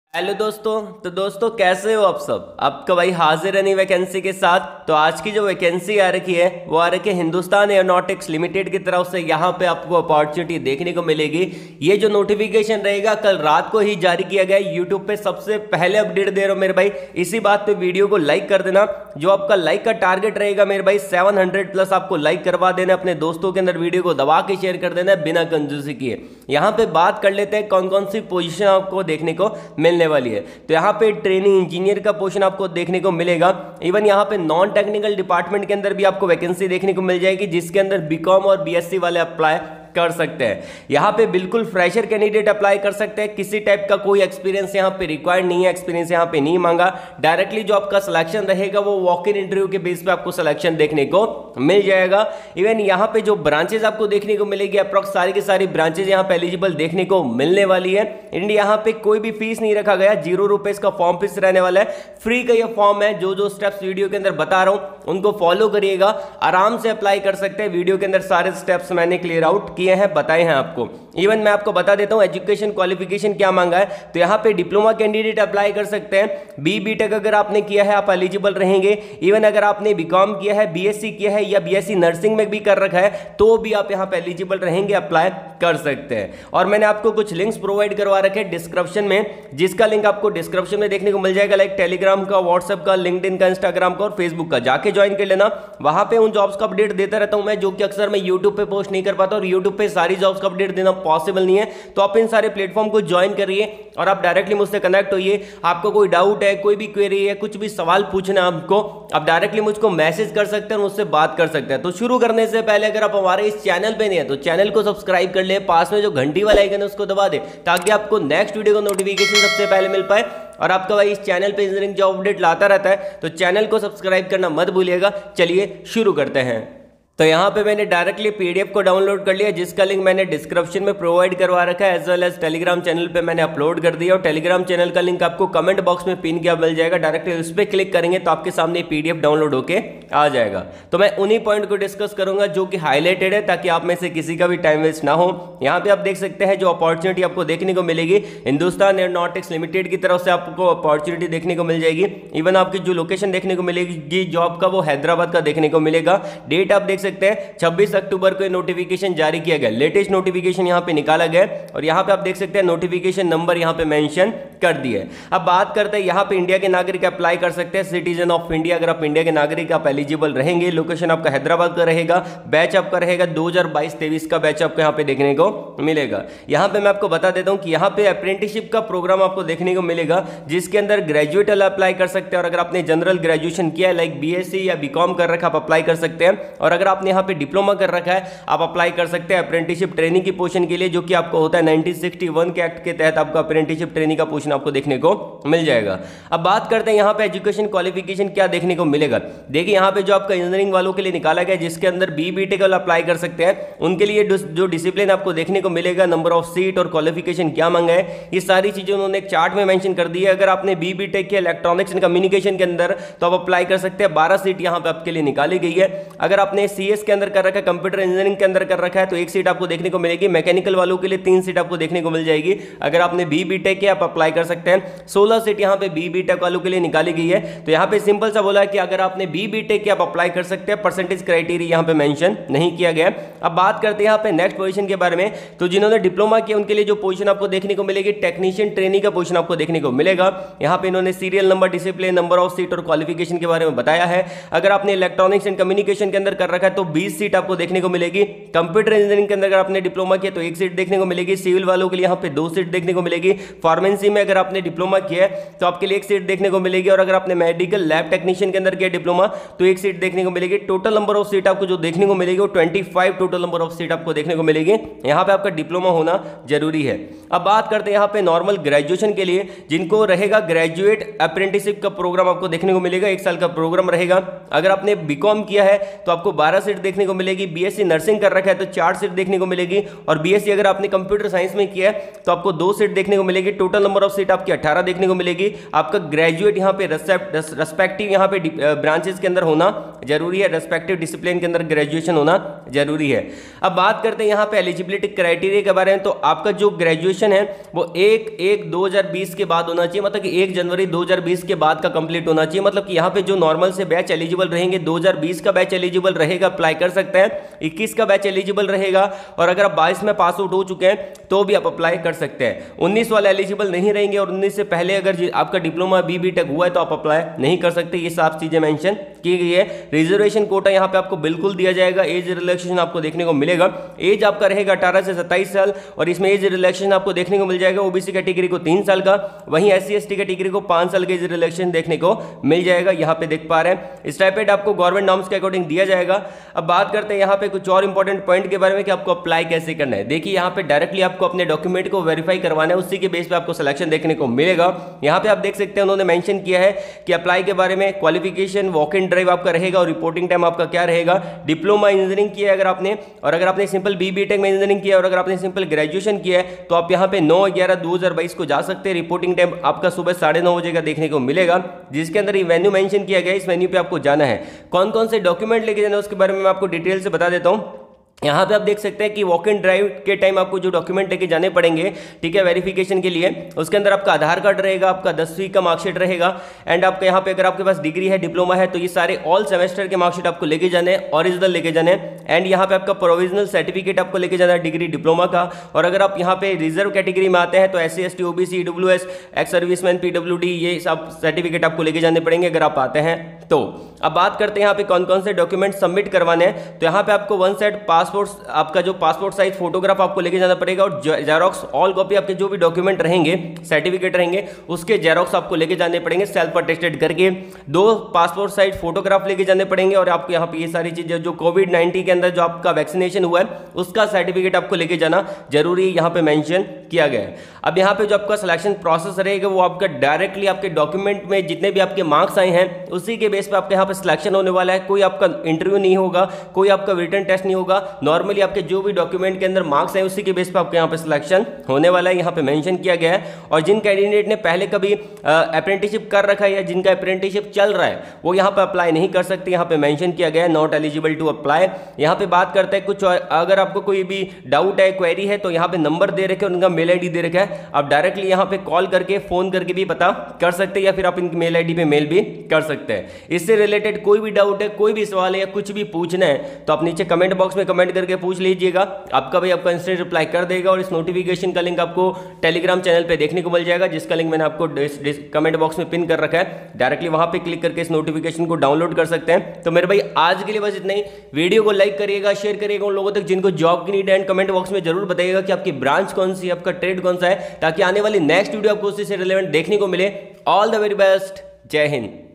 Hello दोस्तों। तो दोस्तों कैसे हो आप सब। आपका भाई हाजिर है नई वैकेंसी के साथ। तो आज की जो वैकेंसी आ रखी है वो आ रखी है हिंदुस्तान एरोनॉटिक्स लिमिटेड की तरफ से। यहाँ पे आपको अपॉर्चुनिटी देखने को मिलेगी। ये जो नोटिफिकेशन रहेगा कल रात को ही जारी किया गया है। यूट्यूब पे सबसे पहले अपडेट दे रहा हूँ मेरे भाई। इसी बात पे वीडियो को लाइक कर देना। जो आपका लाइक का टारगेट रहेगा मेरे भाई 700 प्लस आपको लाइक करवा देना। अपने दोस्तों के अंदर वीडियो को दबा के शेयर कर देना बिना कंजूसी किए। यहाँ पे बात कर लेते हैं कौन कौन सी पोजीशन आपको देखने को मिलने वाली है। तो यहाँ पे ट्रेनिंग इंजीनियर का पोजीशन आपको देखने को मिलेगा। इवन यहाँ पे नॉन टेक्निकल डिपार्टमेंट के अंदर भी आपको वैकेंसी देखने को मिल जाएगी, जिसके अंदर बीकॉम और बीएससी वाले अप्लाई कर सकते हैं। यहाँ पे बिल्कुल फ्रेशर कैंडिडेट अप्लाई कर सकते हैं। किसी टाइप का कोई एक्सपीरियंस यहाँ पे रिक्वायर्ड नहीं है, एक्सपीरियंस यहाँ पे नहीं मांगा। डायरेक्टली जो आपका सिलेक्शन रहेगा वो वॉक इन इंटरव्यू के बेस पे आपको सिलेक्शन देखने को मिल जाएगा। इवन यहाँ पे जो ब्रांचेज आपको देखने को मिलेगी अप्रॉक्स सारी की सारी ब्रांचेज यहाँ पे एलिजिबल देखने को मिलने वाली है। एंड यहाँ पे कोई भी फीस नहीं रखा गया, 0 रुपए का फॉर्म फीस रहने वाला है। फ्री का यह फॉर्म है। जो स्टेप्स वीडियो के अंदर बता रहा हूं उनको फॉलो करिएगा, आराम से अप्लाई कर सकते हैं। वीडियो के अंदर सारे स्टेप्स मैंने क्लियर आउट किए हैं, बताए हैं आपको। इवन मैं आपको बता देता हूं एजुकेशन क्वालिफिकेशन क्या मांगा है। तो यहाँ पे डिप्लोमा कैंडिडेट अप्लाई कर सकते हैं। बी.टेक अगर आपने किया है आप एलिजिबल रहेंगे। इवन अगर आपने बीकॉम किया है, बीएससी किया है या बीएससी नर्सिंग में भी कर रखा है तो भी आप यहाँ पे एलिजिबल रहेंगे, अप्लाई कर सकते हैं। और मैंने आपको कुछ लिंक्स प्रोवाइड करवा रखे हैं डिस्क्रिप्शन में, जिसका लिंक आपको डिस्क्रिप्शन में देखने को मिल जाएगा, लाइक टेलीग्राम का, व्हाट्सएप का, लिंक्डइन का, इंस्टाग्राम का और फेसबुक का। जाके ज्वाइन कर लेना। वहां पे उन जॉब्स का अपडेट देता रहता हूं मैं, जो कि अक्सर मैं यूट्यूब पे पोस्ट नहीं कर पाता और यूट्यूब पे सारी जॉब्स का अपडेट देना पॉसिबल नहीं है। तो आप इन सारे प्लेटफॉर्म को ज्वाइन करिए और आप डायरेक्टली मुझसे कनेक्ट होइए। आपको कोई डाउट है, कोई भी क्वेरी है, कुछ भी सवाल पूछना है आपको, आप डायरेक्टली मुझको मैसेज कर सकते हैं, मुझसे बात कर सकते हैं। तो शुरू करने से पहले अगर आप हमारे इस चैनल पे नहीं है तो चैनल को सब्सक्राइब कर ले, पास में जो घंटी वाला आइकन है उसको दबा दे, ताकि आपको नेक्स्ट वीडियो का नोटिफिकेशन सबसे पहले मिल पाए। और आपका भाई इस चैनल पे इंजीनियरिंग जॉब अपडेट लाता रहता है, तो चैनल को सब्सक्राइब करना मत भूलिएगा। चलिए शुरू करते हैं। तो यहाँ पे मैंने डायरेक्टली पीडीएफ को डाउनलोड कर लिया, जिसका लिंक मैंने डिस्क्रिप्शन में प्रोवाइड करवा रखा है, as well as Telegram channel पे मैंने अपलोड कर दिया। और टेलीग्राम चैनल का लिंक आपको कमेंट बॉक्स में पिन किया मिल जाएगा। डायरेक्टली उस पर क्लिक करेंगे तो आपके सामने पीडीएफ डाउनलोड होके आ जाएगा। तो मैं उन्हीं पॉइंट को डिस्कस करूंगा जो कि हाईलाइटेड है, ताकि आप में से किसी का भी टाइम वेस्ट ना हो। यहाँ पे आप देख सकते हैं जो अपॉर्चुनिटी आपको देखने को मिलेगी, हिंदुस्तान एरोनॉटिक्स लिमिटेड की तरफ से आपको अपॉर्चुनिटी देखने को मिल जाएगी। इवन आपकी जो लोकेशन देखने को मिलेगी जॉब का, वो हैदराबाद का देखने को मिलेगा। डेट आप देख सकते हैं 26 अक्टूबर को नोटिफिकेशन जारी किया गया। लेटेस्ट नोटिफिकेशन यहां पे निकाला गया और यहां पे आप देख सकते हैं नोटिफिकेशन नंबर यहां पे मेंशन कर दिए। अब बात करते हैं यहां पे इंडिया के नागरिक अप्लाई कर सकते हैं, सिटीजन ऑफ इंडिया। अगर आप इंडिया के नागरिक आप एलिजिबल रहेंगे। लोकेशन आपका हैदराबाद का रहेगा। बैच आपका रहेगा 2022-23 का बैच आपको यहां पे देखने को मिलेगा। यहां पे मैं आपको बता देता हूं कि यहां पे अप्रेंटिसशिप का प्रोग्राम आपको देखने को मिलेगा, जिसके अंदर ग्रेजुएट अप्लाई कर सकते हैं। और अगर आपने जनरल ग्रेजुएशन किया है, लाइक बीएससी या बीकॉम कर रखा, आप अप्लाई कर सकते हैं। और अगर आपने यहां पे डिप्लोमा कर रखा है आप अप्लाई कर सकते हैं अप्रेंटिसशिप ट्रेनिंग की पोजीशन के लिए, जो कि आपको होता है 1961 के एक्ट के तहत आपका अप्रेंटिसशिप ट्रेनिंग का पोजीशन आपको देखने को मिल जाएगा। अब बात करते हैं यहां पे एजुकेशन क्वालिफिकेशन क्या देखने को मिलेगा। देखिए यहां पे जो आपका इंजीनियरिंग वालों के लिए निकाला गया, जिसके अंदर बी.टेक अप्लाई कर सकते हैं, उनके लिए जो डिसिप्लिन आपको देखने को मिलेगा, नंबर ऑफ सीट और क्वालिफिकेशन क्या मांगा है, ये सारी चीजें उन्होंने एक चार्ट में मेंशन कर दी है। अगर आपने बी.टेक किया इलेक्ट्रॉनिक्स एंड कम्युनिकेशन के अंदर तो आप अप्लाई कर सकते हैं। 12 सीट यहां पे आपके लिए निकाली गई है। अगर आपने सीएस के अंदर कर रखा है, कंप्यूटर इंजीनियरिंग के अंदर कर रखा है, तो 1 सीट आपको देखने को मिलेगी। मैकेनिकल वालों के लिए 3 सीट आपको देखने को मिल जाएगी। अगर आपने बी.टेक किया आप अप्लाई कर सकते हैं। 16 सीट यहां पे बी.टेक वालों के लिए निकाली गई है। तो यहां पे सिंपल सा बोला है कि अगर आपने बी.टेक किया आप अप्लाई कर सकते हैं। परसेंटेज क्राइटेरिया यहां पे मेंशन नहीं किया गया। अब बात करते हैं यहां पे नेक्स्ट पोजीशन के बारे में। तो जिन्होंने डिप्लोमा किया उनके लिए जो पोजीशन आपको देखने को मिलेगी, टेक्नीशियन ट्रेनिंग का पोजीशन आपको देखने को मिलेगा। यहां पे इन्होंने serial number, discipline, number of seat और क्वालिफिकेशन के बारे में बताया है। अगर आपने इलेक्ट्रॉनिक्स एंड कम्युनिकेशन के अंदर कर रखा है तो 20 सीट आपको देखने को मिलेगी। कंप्यूटर इंजीनियरिंग के अंदर अगर आपने डिप्लोमा किया तो 1 सीट देखने को मिलेगी। सिविल वालों के लिए यहाँ पे 2 सीट देखने को मिलेगी। फार्मेसी में अगर आपने डिप्लोमा किया है तो आपके लिए 1 सीट देखने को मिलेगी। और अगर आपने मेडिकल लैब टेक्नीशियन के अंदर किया डिप्लोमा तो 1 सीट देखने को मिलेगी। टोटल नंबर ऑफ सीट आपको जो देखने को मिलेगी वो 25 टोटल नंबर ऑफ सीट आपको देखने को मिलेगी। यहाँ पे आपका डिप्लोमा होना जरूरी है। अब बात करते हैं यहाँ पे नॉर्मल ग्रेजुएशन के लिए, जिनको रहेगा ग्रेजुएट अप्रेंटिसशिप का प्रोग्राम आपको देखने को मिलेगा। 1 साल का प्रोग्राम रहेगा। अगर आपने बीकॉम किया है तो आपको 12 सीट देखने को मिलेगी। बीएससी नर्सिंग कर रखा है तो 4 सीट देखने को मिलेगी। और बीएससी अगर आपने कंप्यूटर साइंस में किया है तो आपको 2 सीट देखने को मिलेगी। टोटल नंबर ऑफ सीट आपकी 18 देखने को मिलेगी। आपका ग्रेजुएट यहाँ पे रेस्पेक्टिव यहाँ पे ब्रांचेस के अंदर होना जरूरी है। रेस्पेक्टिव डिसिप्लिन के अंदर ग्रेजुएशन होना जरूरी है। अब बात करते हैं यहाँ पे एलिजिबिलिटी क्राइटेरिया के बारे में। तो आपका जो ग्रेजुएशन है वो 1/1/2020 के बाद होना चाहिए, मतलब कि 1 जनवरी 2020 के बाद का कंप्लीट होना चाहिए। मतलब कि यहाँ पे जो नॉर्मल से बैच एलिजिबल रहेंगे, 2020 का बैच एलिजिबल रहेगा, अप्लाई कर सकते हैं। 21 का बैच एलिजिबल रहेगा, और अगर आप 22 में पास आउट हो चुके हैं तो भी आप अप्लाई कर सकते हैं। 19 वाले एलिजिबल नहीं रहेंगे, और 19 से पहले अगर आपका डिप्लोमा BBTech हुआ है तो आप अप्लाई नहीं कर सकते। ये साफ चीजें मेंशन की गई है। रिजर्वेशन कोटा यहाँ पे आपको बिल्कुल दिया जाएगा। एज रिलैक्सेशन आपको देखने को मिलेगा। एज आपका रहेगा 18 से 27 साल, और इसमें एज रिलैक्सेशन आपको देखने को मिल जाएगा। ओबीसी कैटेगरी को 3 साल का, वहीं SC/ST कैटेगरी को 5 साल का एज रिलैक्सेशन देखने को मिल जाएगा। यहाँ पे देख पा रहे हैं स्टाइपेंड आपको गवर्नमेंट नॉर्म्स के अकॉर्डिंग दिया जाएगा। अब बात करते हैं यहाँ पे कुछ और इंपॉर्टेंट पॉइंट के बारे में कि आपको अप्लाई कैसे करना है। देखिए यहाँ पे डायरेक्टली आपको अपने डॉक्यूमेंट को वेरीफाई करवाना है, उसी के बेस पे आपको सिलेक्शन देखने को मिलेगा। यहाँ पे आप देख सकते हैं उन्होंने मेंशन किया है कि अप्लाई के बारे में क्वालिफिकेशन वॉक इन ड्राइव आपका रहेगा, और रिपोर्टिंग टाइम आपका क्या रहेगा। डिप्लोमा इंजीनियरिंग किया है अगर आपने, और अगर आपने सिंपल BBTech में इंजीनियरिंग किया है, और अगर आपने सिंपल ग्रेजुएशन किया है तो आप यहाँ पे 9/11/2022 को जा सकते हैं। रिपोर्टिंग टाइम आपका सुबह 9:30 बजे का देखने को मिलेगा, जिसके अंदर ये वेन्यू मेंशन किया गया है। इस वेन्यू पे आपको जाना है। कौन कौन से डॉक्यूमेंट लेके जाना है उसके बारे में मैं आपको डिटेल से बता देता हूँ। यहाँ पे आप देख सकते हैं कि वॉक इन ड्राइव के टाइम आपको जो डॉक्यूमेंट लेके जाने पड़ेंगे, ठीक है, वेरिफिकेशन के लिए, उसके अंदर आपका आधार कार्ड रहेगा, आपका 10वीं का मार्कशीट रहेगा, एंड आपका यहाँ पे अगर आपके पास डिग्री है, डिप्लोमा है, तो ये सारे ऑल सेमेस्टर के मार्कशीट आपको लेके जाने हैं, ओरिजिनल लेके जाने हैं। एंड यहाँ पे आपका प्रोविजनल सर्टिफिकेट आपको लेके जाना है डिग्री डिप्लोमा का। और अगर आप यहाँ पे रिजर्व कैटेगरी में आते हैं तो SC/ST OBC EWS ex serviceman PWD ये सब सर्टिफिकेट आपको लेके जाने पड़ेंगे अगर आप आते हैं तो। अब बात करते हैं यहाँ पे कौन कौन से डॉक्यूमेंट सबमिट करवाने हैं। तो यहाँ पे आपको 1 सेट पासपोर्ट, आपका जो पासपोर्ट साइज फोटोग्राफ आपको लेके जाना पड़ेगा, और जेरोक्स ऑल कॉपी आपके जो भी डॉक्यूमेंट रहेंगे, सर्टिफिकेट रहेंगे, उसके जेरोक्स आपको लेके जाने पड़ेंगे सेल्फ अटेस्टेड करके। 2 पासपोर्ट साइज फोटोग्राफ लेके जाने पड़ेंगे, और आपको यहाँ पे ये सारी चीजें जो कोविड-19 के अंदर जो आपका वैक्सीनेशन हुआ है उसका सर्टिफिकेट आपको लेके जाना जरूरी है, यहाँ पे मेंशन किया गया है। अब यहाँ पे जो आपका सिलेक्शन प्रोसेस रहेगा वो आपका डायरेक्टली आपके डॉक्यूमेंट में जितने भी आपके मार्क्स आए हैं उसी के बेस पे आपके यहाँ पे सिलेक्शन होने वाला है। कोई आपका इंटरव्यू नहीं होगा, कोई आपका रिटन टेस्ट नहीं होगा, नॉर्मली आपके जो भी डॉक्यूमेंट के अंदर मार्क्स हैं उसी के बेस पे आपके यहाँ पे सिलेक्शन होने वाला है, यहाँ पे मेंशन किया गया है। और जिन कैंडिडेट ने पहले कभी अप्रेंटिसशिप कर रखा है या जिनका अप्रेंटिसशिप चल रहा है वो यहाँ पे अप्लाई नहीं कर सकते, यहाँ पे मेंशन किया गया है नॉट एलिजिबल टू अप्लाई। यहाँ पे बात करते हैं कुछ, अगर आपको कोई भी डाउट है, क्वेरी है, तो यहाँ पे नंबर दे रखे हैं, उनका मेल ID दे रखा है, आप डायरेक्टली यहाँ पे कॉल करके फोन करके भी पता कर सकते हैं, या फिर आप इनकी मेल ID पे मेल भी कर सकते हैं। इससे रिलेटेड कोई भी डाउट है, कोई भी सवाल है या कुछ भी पूछना है तो आप नीचे कमेंट बॉक्स में कमेंट करके पूछ लीजिएगा, आपका भाई आपका इंस्टेंट रिप्लाई कर देगा। और इस नोटिफिकेशन का लिंक आपको टेलीग्राम चैनल पे देखने को मिल जाएगा, जिसका लिंक मैंने आपको कमेंट बॉक्स में पिन कर रखा है, डायरेक्टली वहां पे क्लिक करके इस नोटिफिकेशन को डाउनलोड कर सकते हैं। तो मेरे भाई आज के लिए बस इतना ही। वीडियो को लाइक करिएगा, शेयर करिएगा उन लोगों तक जिनको जॉब की नीड है, एंड कमेंट बॉक्स में जरूर बताइएगा कि आपकी ब्रांच कौन सी है, आपका ट्रेड कौन सा है, ताकि आने वाली नेक्स्ट वीडियो आपको उससे रिलेवेंट देखने को मिले। ऑल द वेरी बेस्ट, जय हिंद।